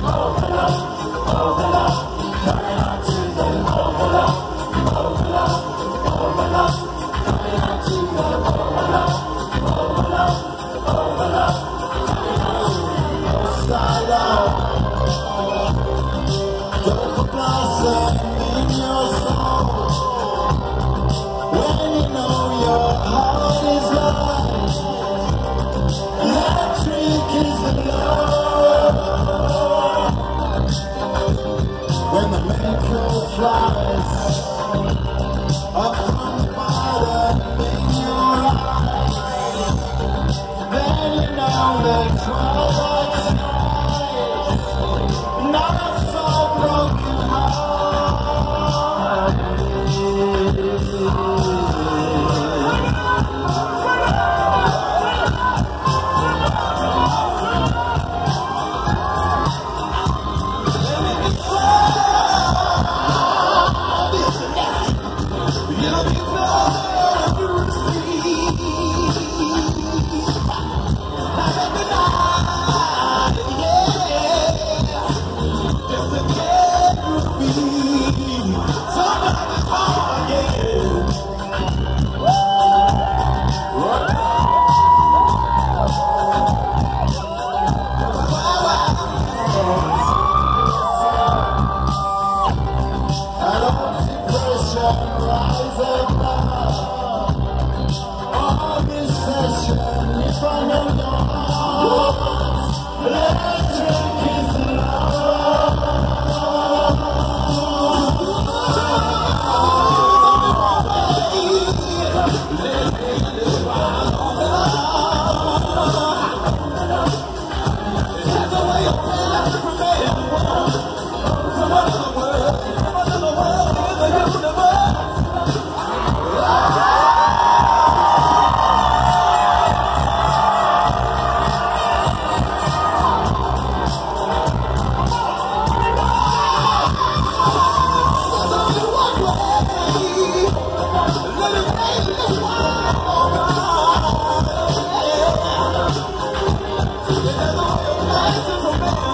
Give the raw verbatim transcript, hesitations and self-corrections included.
Stylo, don't blossom in your soul. When you know your heart is light, electric is the love. When the miracle flies up from the bottom in your eyes, then you know the twilight's not so broken heart. You'll be proud to receive. Have a good night, yeah. Just a get to be somebody's home again. I don't see pressure rise above all recession. If I know your heart, electric is love. That's the way of life from everyone, from another world, from another world in the universe. From